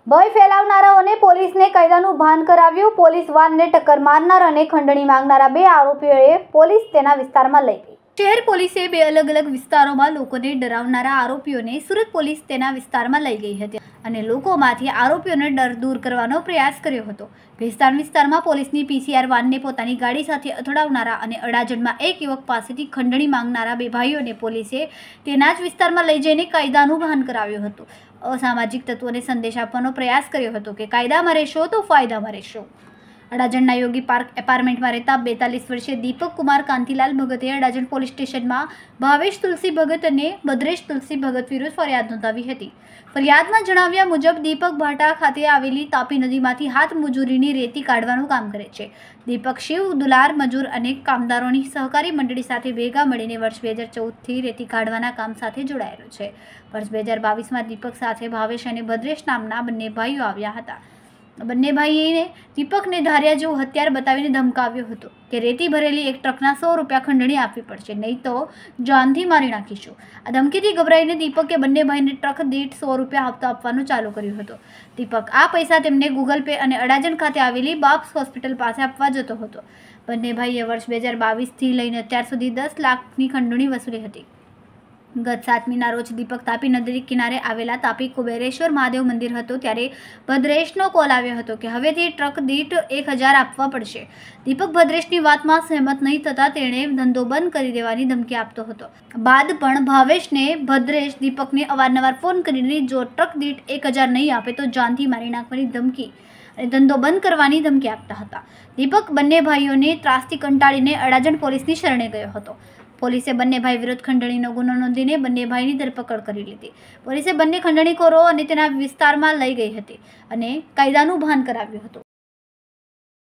ભય ફેલાવનારાઓને પોલીસને કાયદાનું ભાન કરાવ્યું। પોલીસ વાનને ટક્કર મારનાર અને ખંડણી માંગનારા બે આરોપીઓએ પોલીસ તેના વિસ્તારમાં લઈ ગઈ। શહેર પોલીસે બે અલગ અલગ વિસ્તારોમાં લોકોને ડરાવનારા આરોપીઓને સુરત પોલીસ તેના વિસ્તારમાં લઈ ગઈ હતી અને લોકોમાંથી આરોપીઓને ડર દૂર કરવાનો પ્રયાસ કર્યો હતો। ભેસ્તાન વિસ્તારમાં પોલીસની પીસીઆર વાનને પોતાની ગાડી સાથે અથડાવનારા અને અડાજણમાં એક યુવક પાસેથી ખંડણી માંગનારા બે ભાઈઓને પોલીસે તેના જ વિસ્તારમાં લઈ જઈને કાયદાનું ભાન કરાવ્યું હતું। અસામાજિક તત્વોને સંદેશ આપવાનો પ્રયાસ કર્યો હતો કે કાયદામાં રહેશો તો ફાયદામાં રહેશો। અડાજણના યોગી પાર્ક એપાર્ટમેન્ટમાં રહેતા 42 વર્ષીય દીપક કુમાર કાંતિલાલ ભગતે અડાજણ પોલીસ સ્ટેશનમાં ભાવેશ તુલસી ભગત અને ભદ્રેશ તુલસી ભગત વિરુદ્ધ ફરિયાદ નોંધાવી હતી। ફરિયાદમાં જણાવ્યા મુજબ દીપક ભાટા ખાતે આવેલી તાપી નદીમાંથી હાથ મજૂરીની રેતી કાઢવાનું કામ કરે છે। દીપક શિવ દુલાર મજૂર અને કામદારોની સહકારી મંડળી સાથે ભેગા મળીને વર્ષ 2014થી રેતી કાઢવાના કામ સાથે જોડાયેલો છે। વર્ષ 2022માં દીપક સાથે ભાવેશ અને ભદ્રેશ નામના બંને ભાઈઓ આવ્યા હતા। બંને ભાઈએ દીપકને ધારિયા જેવું હથિયાર બતાવીને ધમકાવ્યો હતો કે રેતી ભરેલી એક ટ્રકના 100 રૂપિયા ખંડણી આપવી પડશે, નહીં તો જાનથી મારી નાખીશું। આ ધમકીથી ગભરાઈને દીપકે બંને ભાઈને ટ્રક દીઠ 100 રૂપિયા હપ્તો આપવાનું ચાલુ કર્યું હતું। દીપક આ પૈસા તેમને ગૂગલ પે અને અડાજણ ખાતે આવેલી બાપ્સ હોસ્પિટલ પાસે આપવા જતો હતો। બંને ભાઈએ વર્ષ 2022થી લઈને અત્યાર સુધી 10 લાખની ખંડણી વસૂલી હતી। ગત 7મીના રોજ દીપક તાપી નદી કિનારે આવેલા તાપી કુબેરેશ્વર મહાદેવ મંદિર હતો ત્યારે ભદ્રેશનો કોલ આવ્યો હતો કે હવેથી ટ્રક દીઠ 1000 આપવા પડશે। દીપક ભદ્રેશની વાતમાં સહેમત નહીં થતાં તેણે ધંધો બંધ કરી દેવાની ધમકી આપતો હતો। બાદ પણ ભાવેશને ભદ્રેશ દીપકને અવારનવાર ફોન કરીને જો ટ્રક દીઠ 1000 નહીં આપે તો જાનથી મારી નાખવાની ધમકી અને ધંધો બંધ કરવાની ધમકી આપતા હતા। દીપક બંને ભાઈઓને ત્રાસથી કંટાળીને અડાજણ પોલીસની શરણે ગયો હતો। પોલીસે બંને ભાઈ વિરુદ્ધ ખંડણીનો ગુનો નોંધીને બંને ભાઈની ધરપકડ કરી લીધી। પોલીસે બંને ખંડણીખોરો અને તેના વિસ્તારમાં લઈ ગઈ હતી અને કાયદાનું ભાન કરાવ્યું હતું।